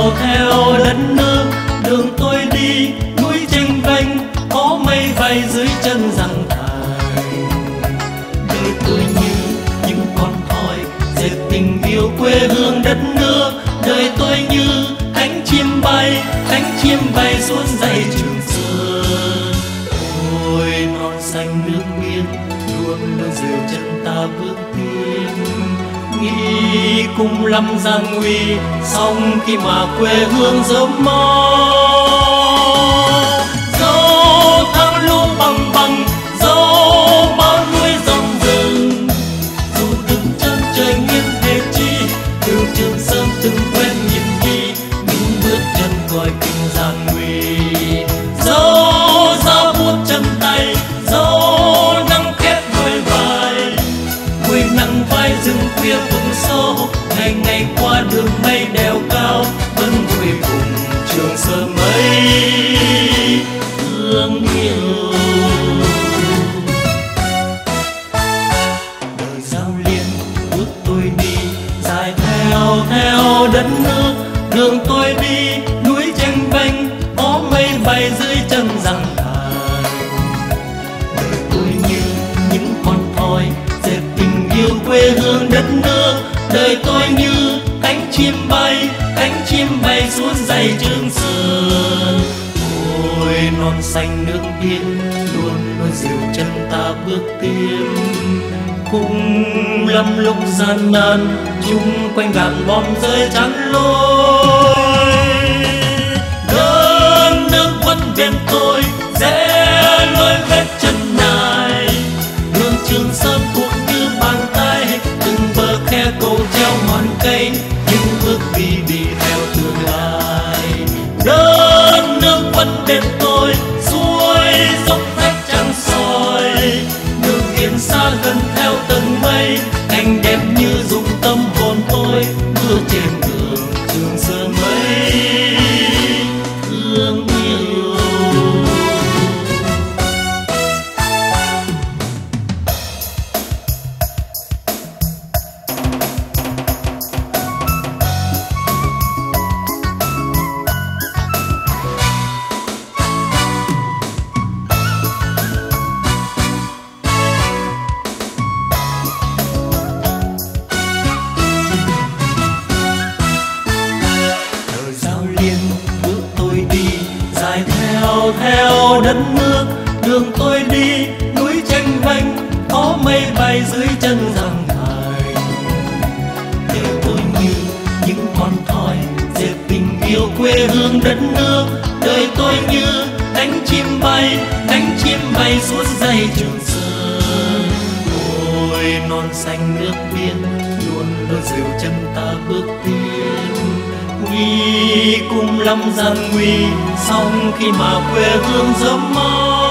theo đất nước. Đường tôi đi núi chênh vênh, có mây bay dưới chân giăng thành. Đời tôi như những con thoi dệt tình yêu quê hương đất nước. Đời tôi như cánh chim bay xuống dãy Trường Sơn. Ôi non xanh nước biên luôn luôn dìu chân ta bước tiến. Nghĩ cùng lắm gian nguy, xong khi mà quê hương dẫm máu. Dẫu thang lũ bằng bằng, dẫu bao núi rộng rừng, dù từng chân trời nghiêng về chi, từ Trường Sơn từng quen nhịp đi, những bước chân coi kinh gian nguy. Dẫu gió buốt chân tay, dẫu nắng khét đôi vai, mùi nắng vai rừng khuya vùng sâu, ngày ngày qua đường mây đèo cao, vẫn vui cùng Trường Sơn mây thương yêu. Đời giao liên bước tôi đi, dài theo đất nước. Đường tôi đi núi chênh vênh, có mây bay dưới chân giăng thành. Đời tôi như những con thoi dệt tình yêu quê hương đất nước. Đời tôi như cánh chim bay xuống dãy Trường Sơn. Ôi non xanh nước biên luôn luôn dìu chân ta bước tiến. Cùng lắm lúc gian nan, chung quanh gạn bom rơi chắn lối. Đất nước vẫn bên tôi, rẽ lối vết chân nài. Đường Trường Sơn thuộc như bàn tay, từng bờ khe cầu treo ngọn cây, những bước đi theo tương lai. Đất nước vẫn bên tôi, suối dốc rách trắng soi, đường biển xa gần theo tầng mây, cảnh đẹp như dung tâm hồn tôi, bước trên đường Trường Sơn mây thương yêu. Theo đất nước, đường tôi đi núi chênh vênh, có mây bay dưới chân giăng thành. Đời tôi như những con thoi dệt tình yêu quê hương đất nước. Đời tôi như cánh chim bay suốt dãy Trường Sơn. Ôi non xanh nước biên luôn luôn dìu chân ta bước tiến. Nguy cùng lắm gian nguy, xong khi mà quê hương dẫm máu.